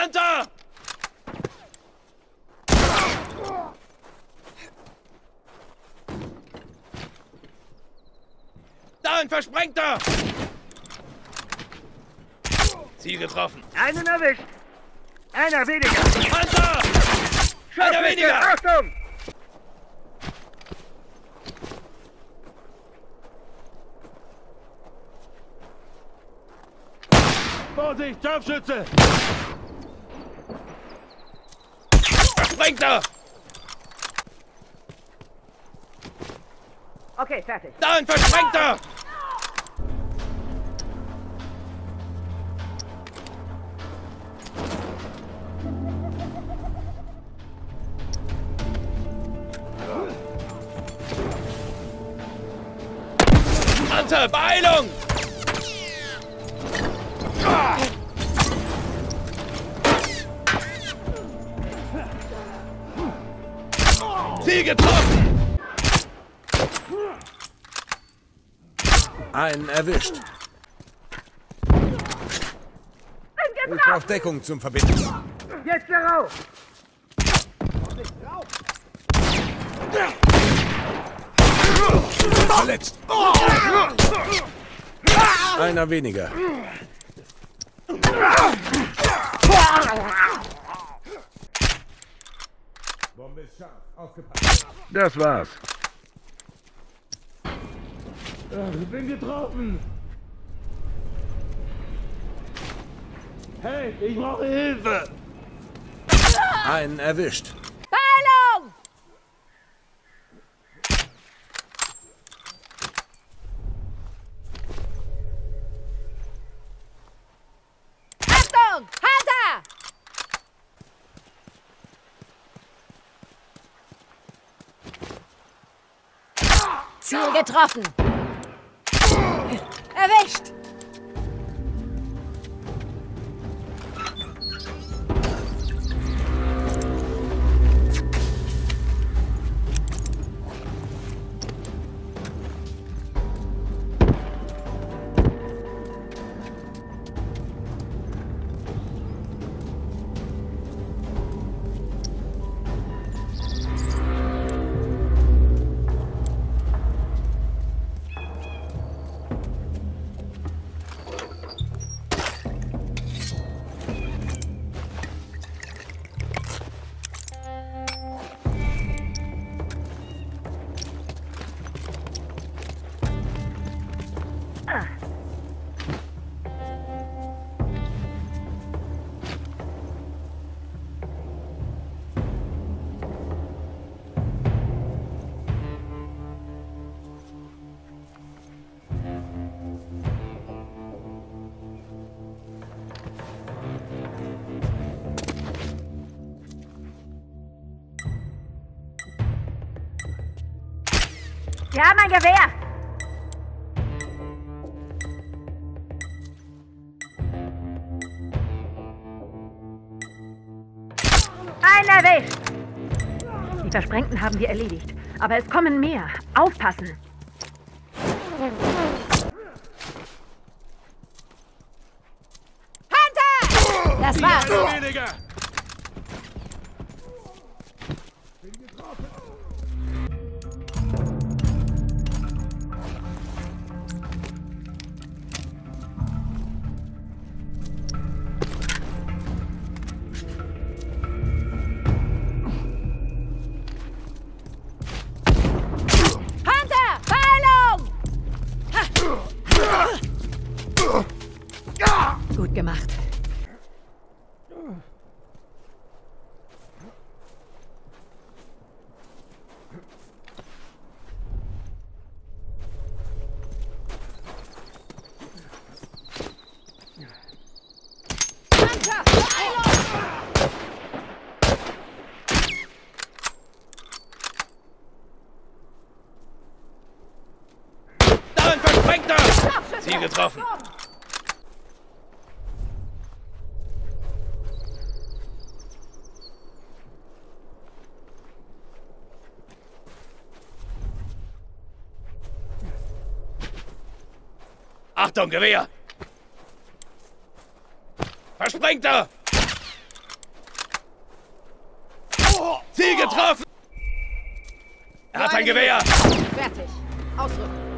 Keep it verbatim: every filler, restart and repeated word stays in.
Hunter! Da ein Versprengter! Ziel getroffen. Einen erwischt. Einer weniger. Hunter! Einer weniger! Achtung! Vorsicht, Scharfschütze! Versprengter! Okay, fertig. Da ein Versprengter! Hunter, Beeilung! Ziel getroffen! Einen erwischt. Ich brauche Deckung zum Verbinden. Jetzt darauf! Verletzt. Einer weniger. Bombe ist scharf. Aufgepasst. Das war's. Ich bin getroffen! Hey, ich brauche Hilfe! Einen erwischt. Beeilung! Achtung! Hunter! Ziel getroffen. Erwischt. Wir haben ein Gewehr. Ein erwischt. Die Versprengten haben wir erledigt. Aber es kommen mehr. Aufpassen. Hunter! Das war's. Weniger! Gut gemacht. Da ein Versprengter! Ziel getroffen! Achtung, Gewehr! Versprengter! Ziel getroffen! Er hat ein Gewehr! Fertig. Ausrücken.